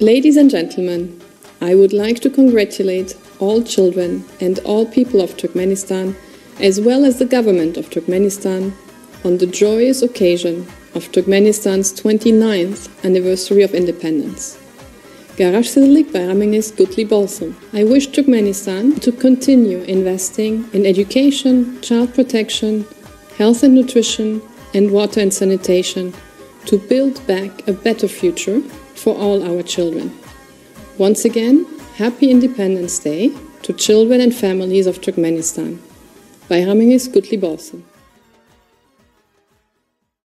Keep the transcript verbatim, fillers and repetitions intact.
Ladies and gentlemen, I would like to congratulate all children and all people of Turkmenistan, as well as the government of Turkmenistan, on the joyous occasion of Turkmenistan's twenty-ninth anniversary of independence. Garashsızlık bayramınız kutlu olsun. I wish Turkmenistan to continue investing in education, child protection, health and nutrition, and water and sanitation to build back a better future for all our children. Once again, Happy Independence Day to children and families of Turkmenistan. Bayramınız kutlu olsun.